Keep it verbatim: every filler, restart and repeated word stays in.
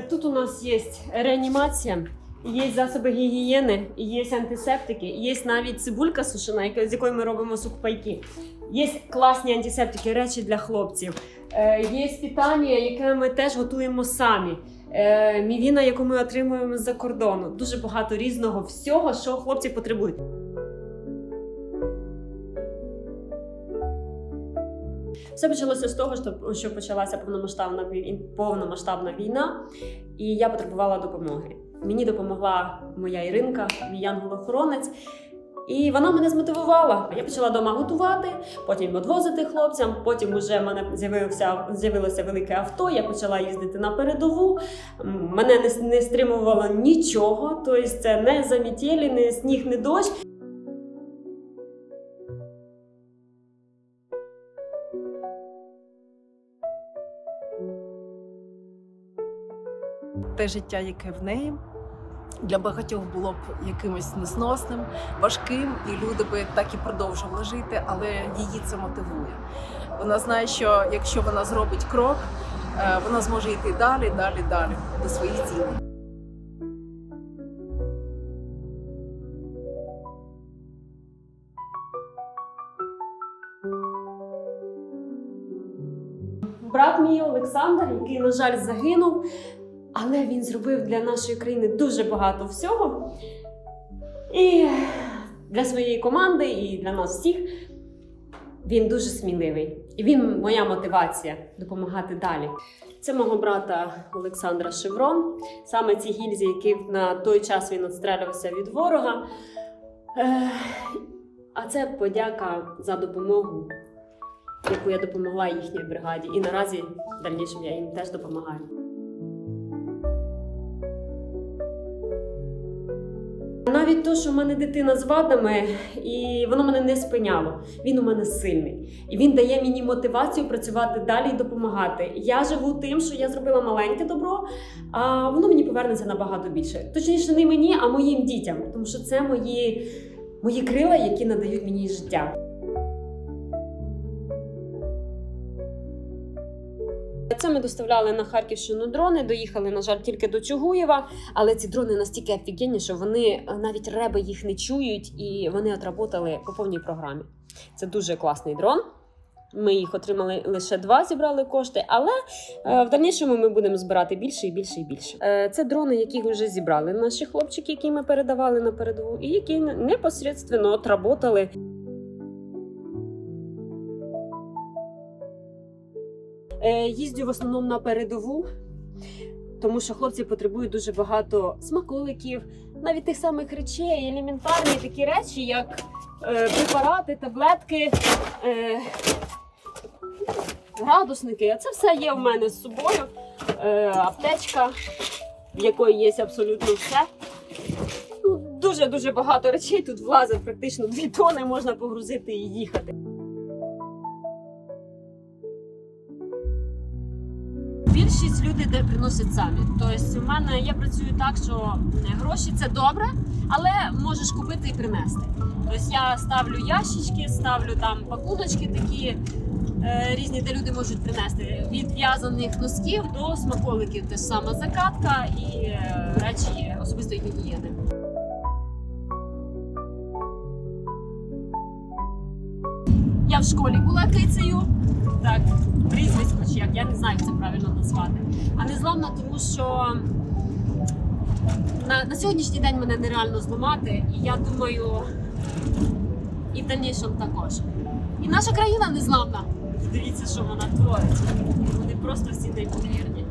Тут у нас є реанімація, є засоби гігієни, є антисептики, є навіть цибулька сушена, з якої ми робимо сухпайки. Є класні антисептики, речі для хлопців. Є питання, яке ми теж готуємо самі. Мівіна, яку ми отримуємо з-за кордону. Дуже багато різного всього, що хлопці потребують. Все почалося з того, що почалася повномасштабна, повномасштабна війна, і я потребувала допомоги. Мені допомогла моя Іринка, мій янгол-охоронець, і вона мене змотивувала. Я почала вдома готувати, потім відвозити хлопцям, потім вже в мене з'явилося велике авто, я почала їздити на передову, мене не, не стримувало нічого, тобто це не замітєлі, не сніг, не дощ. Те життя, яке в неї, для багатьох було б якимось несносним, важким, і люди би так і продовжували жити, але її це мотивує. Вона знає, що якщо вона зробить крок, вона зможе йти далі, далі, далі до своїх цілей. Брат мій Олександр, який, на жаль, загинув, але він зробив для нашої країни дуже багато всього. І для своєї команди, і для нас всіх він дуже сміливий. І він моя мотивація допомагати далі. Це мого брата Олександра Шеврон. Саме ці гільзи, які на той час він відстрілювався від ворога. А це подяка за допомогу, яку я допомогла їхній бригаді. І наразі в дальнішому я їм теж допомагаю. Навіть те, що в мене дитина з вадами, і воно мене не спиняло. Він у мене сильний. І він дає мені мотивацію працювати далі і допомагати. Я живу тим, що я зробила маленьке добро, а воно мені повернеться набагато більше. Точніше, не мені, а моїм дітям. Тому що це мої, мої крила, які надають мені життя. Це ми доставляли на Харківщину дрони, доїхали, на жаль, тільки до Чугуєва, але ці дрони настільки офігенні, що вони, навіть реби їх не чують, і вони отработали по повній програмі. Це дуже класний дрон. Ми їх отримали лише два, зібрали кошти, але в дальнішому ми будемо збирати більше і більше і більше. Це дрони, які вже зібрали наші хлопчики, які ми передавали на передову, і які непосередньо отработали. Їздю в основному на передову, тому що хлопці потребують дуже багато смаколиків, навіть тих самих речей, елементарні такі речі, як е, препарати, таблетки, е, градусники. Це все є в мене з собою, е, аптечка, в якої є абсолютно все. Дуже-дуже багато речей, тут влазить практично дві тони, можна погрузити і їхати. Більшість люди де приносять самі. Тобто, у мене я працюю так, що гроші це добре, але можеш купити і принести. Тобто я ставлю ящички, ставлю там пакуночки такі е, різні, де люди можуть принести. Від в'язаних носків до смаколиків, теж сама закатка і е, речі особистої гігієни. Я в школі була кицею. Так, прізвисько, чи як, я не знаю, як це правильно назвати. А незламна, тому що на, на сьогоднішній день мене нереально зламати, і я думаю, і в дальнішому також. І наша країна незламна. Дивіться, що вона творить. Вони просто всі неймовірні.